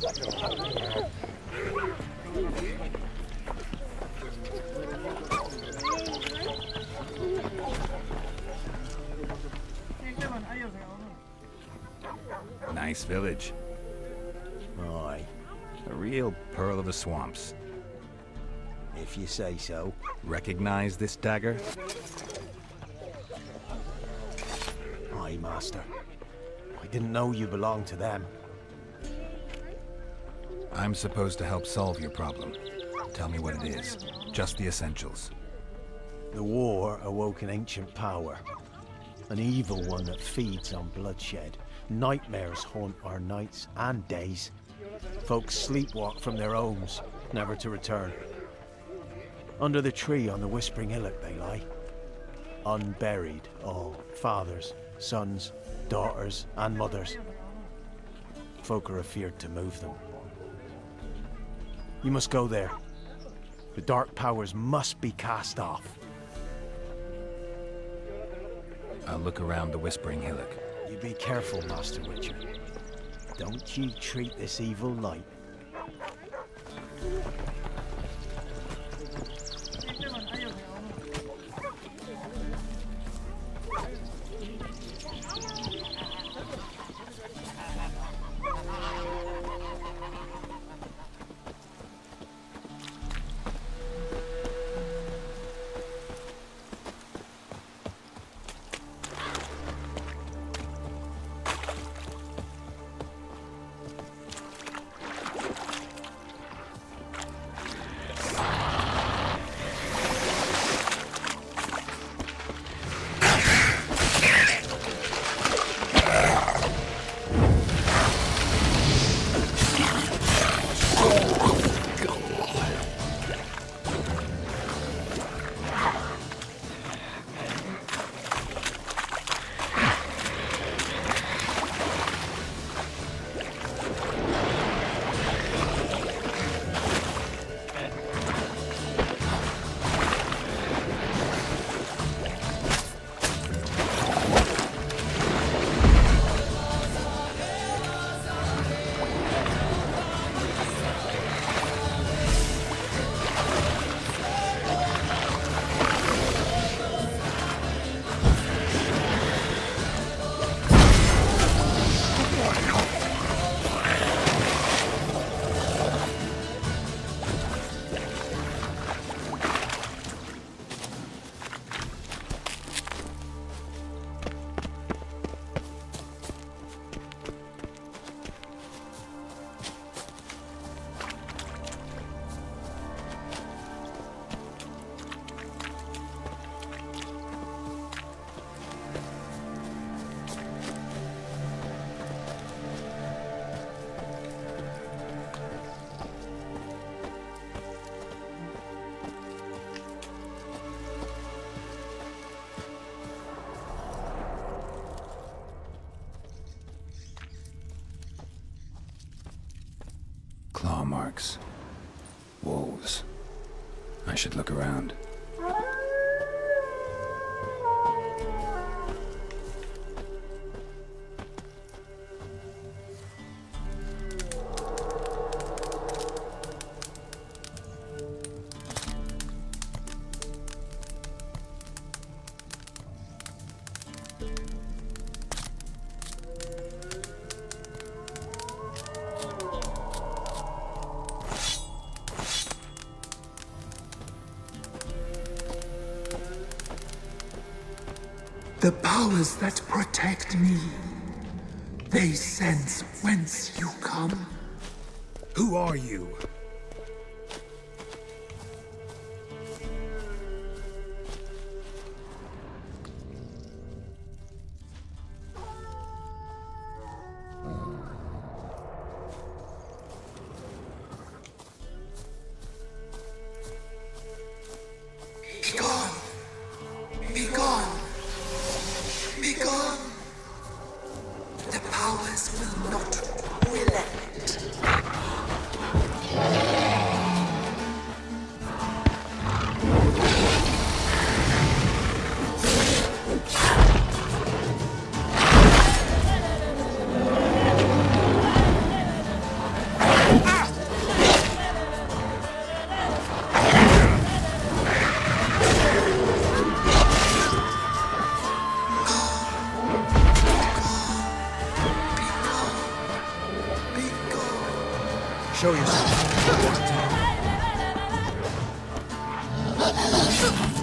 Nice village. Aye. A real pearl of the swamps. If you say so. Recognize this dagger? Aye, Master. I didn't know you belonged to them. I'm supposed to help solve your problem. Tell me what it is. Just the essentials. The war awoke an ancient power. An evil one that feeds on bloodshed. Nightmares haunt our nights and days. Folks sleepwalk from their homes, never to return. Under the tree on the Whispering Hillock they lie. Unburied, all. Fathers, sons, daughters, and mothers. Folk are afeard to move them. You must go there. The dark powers must be cast off. I'll look around the Whispering Hillock. You be careful, Master Witcher. Don't you treat this evil light. Claw marks. Wolves. I should look around. The powers that protect me, they sense whence you come. Who are you? Be gone! Be gone! Be gone! The powers will not relent. Show yourself.